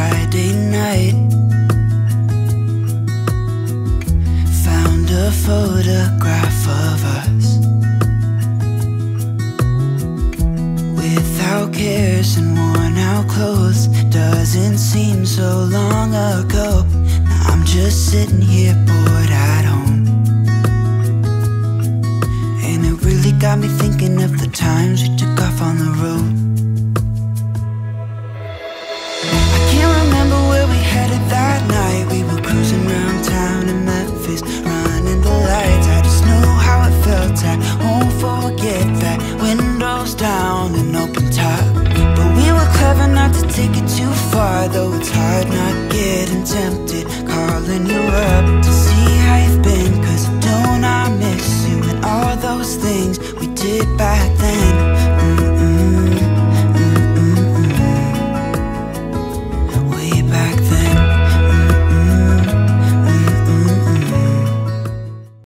Friday night. Found a photograph of us, without cares and worn out clothes. Doesn't seem so long ago. Now I'm just sitting here bored at home, and it really got me thinking of the times we took off on the road. I can't remember where we headed that night. We were cruising around town in Memphis, running the lights. I just know how it felt at home. Forget that, windows down and open top. But we were clever not to take it too far, though it's hard not getting tempted, calling you up